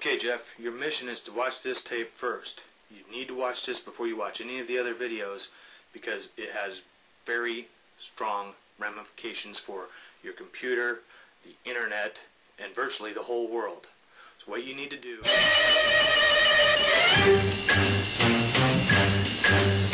Okay, Jeff, your mission is to watch this tape first. You need to watch this before you watch any of the other videos because it has very strong ramifications for your computer, the internet, and virtually the whole world. So what you need to do